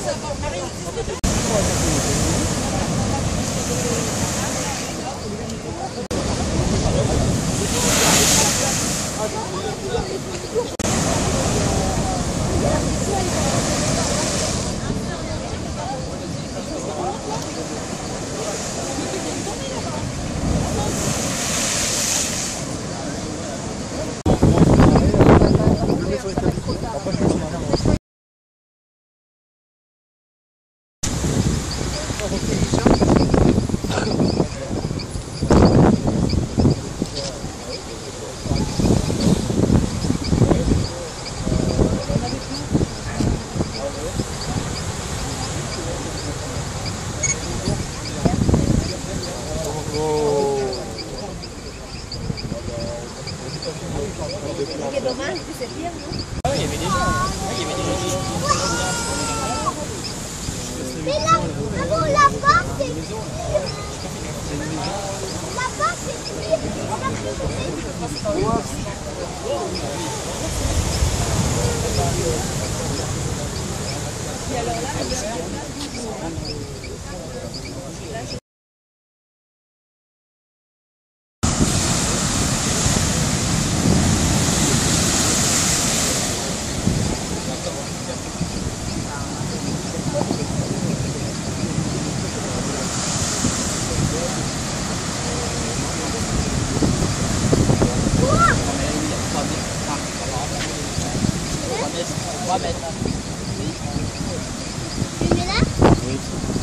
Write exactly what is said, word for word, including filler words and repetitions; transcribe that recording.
C'est dommage, c'est pire, non? Ah oui, il y avait déjà. Oui, il y avait déjà dit. Mais là, maman, la porte, c'est... La porte, c'est cuir. On va Et alors là, trois mètres. Tu mets là? Oui.